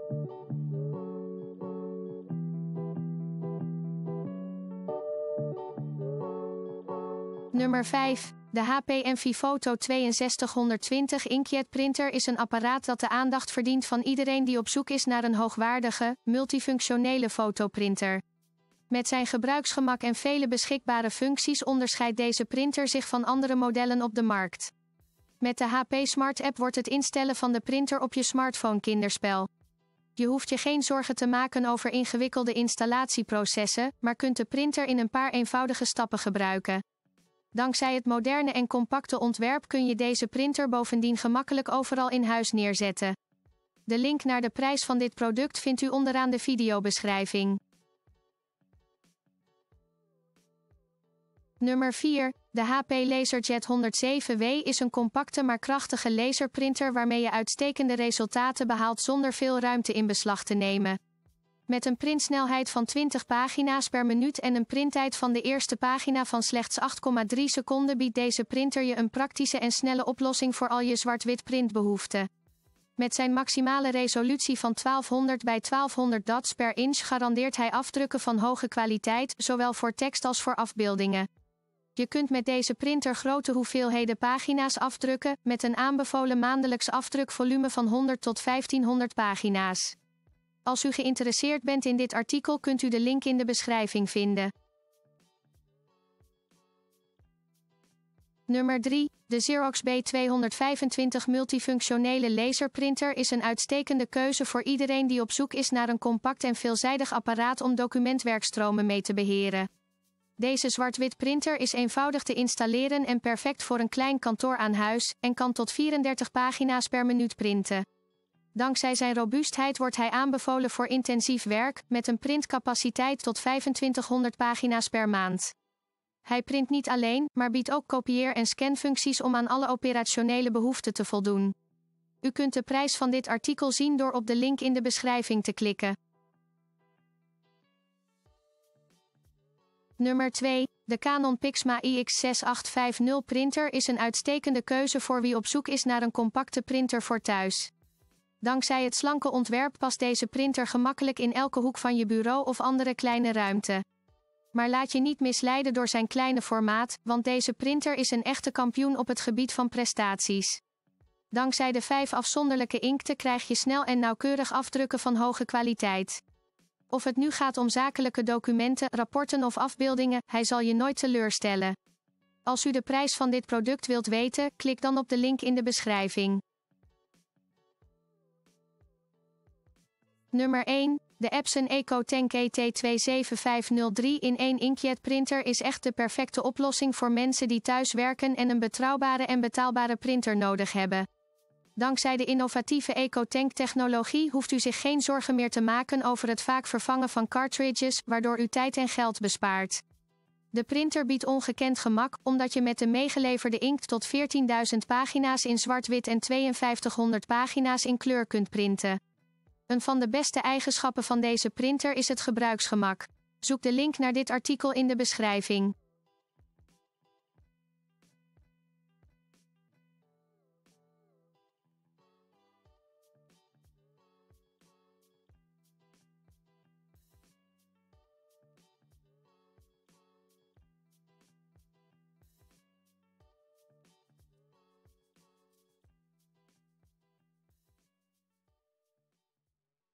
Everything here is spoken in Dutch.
Nummer 5. De HP Envifoto 6220 Inkjet Printer is een apparaat dat de aandacht verdient van iedereen die op zoek is naar een hoogwaardige, multifunctionele fotoprinter. Met zijn gebruiksgemak en vele beschikbare functies onderscheidt deze printer zich van andere modellen op de markt. Met de HP Smart App wordt het instellen van de printer op je smartphone kinderspel. Je hoeft je geen zorgen te maken over ingewikkelde installatieprocessen, maar kunt de printer in een paar eenvoudige stappen gebruiken. Dankzij het moderne en compacte ontwerp kun je deze printer bovendien gemakkelijk overal in huis neerzetten. De link naar de prijs van dit product vindt u onderaan de videobeschrijving. Nummer 4. De HP LaserJet 107W is een compacte maar krachtige laserprinter waarmee je uitstekende resultaten behaalt zonder veel ruimte in beslag te nemen. Met een printsnelheid van 20 pagina's per minuut en een printtijd van de eerste pagina van slechts 8,3 seconden biedt deze printer je een praktische en snelle oplossing voor al je zwart-wit printbehoeften. Met zijn maximale resolutie van 1200 bij 1200 dots per inch garandeert hij afdrukken van hoge kwaliteit, zowel voor tekst als voor afbeeldingen. Je kunt met deze printer grote hoeveelheden pagina's afdrukken, met een aanbevolen maandelijks afdrukvolume van 100 tot 1500 pagina's. Als u geïnteresseerd bent in dit artikel kunt u de link in de beschrijving vinden. Nummer 3. De Xerox B225 multifunctionele laserprinter is een uitstekende keuze voor iedereen die op zoek is naar een compact en veelzijdig apparaat om documentwerkstromen mee te beheren. Deze zwart-wit printer is eenvoudig te installeren en perfect voor een klein kantoor aan huis, en kan tot 34 pagina's per minuut printen. Dankzij zijn robuustheid wordt hij aanbevolen voor intensief werk, met een printcapaciteit tot 2500 pagina's per maand. Hij print niet alleen, maar biedt ook kopieer- en scanfuncties om aan alle operationele behoeften te voldoen. U kunt de prijs van dit artikel zien door op de link in de beschrijving te klikken. Nummer 2. De Canon PIXMA IX6850 printer is een uitstekende keuze voor wie op zoek is naar een compacte printer voor thuis. Dankzij het slanke ontwerp past deze printer gemakkelijk in elke hoek van je bureau of andere kleine ruimte. Maar laat je niet misleiden door zijn kleine formaat, want deze printer is een echte kampioen op het gebied van prestaties. Dankzij de 5 afzonderlijke inkten krijg je snel en nauwkeurig afdrukken van hoge kwaliteit. Of het nu gaat om zakelijke documenten, rapporten of afbeeldingen, hij zal je nooit teleurstellen. Als u de prijs van dit product wilt weten, klik dan op de link in de beschrijving. Nummer 1. De Epson EcoTank ET27503 in 1 inkjet printer is echt de perfecte oplossing voor mensen die thuis werken en een betrouwbare en betaalbare printer nodig hebben. Dankzij de innovatieve EcoTank-technologie hoeft u zich geen zorgen meer te maken over het vaak vervangen van cartridges, waardoor u tijd en geld bespaart. De printer biedt ongekend gemak, omdat je met de meegeleverde inkt tot 14.000 pagina's in zwart-wit en 5200 pagina's in kleur kunt printen. Een van de beste eigenschappen van deze printer is het gebruiksgemak. Zoek de link naar dit artikel in de beschrijving.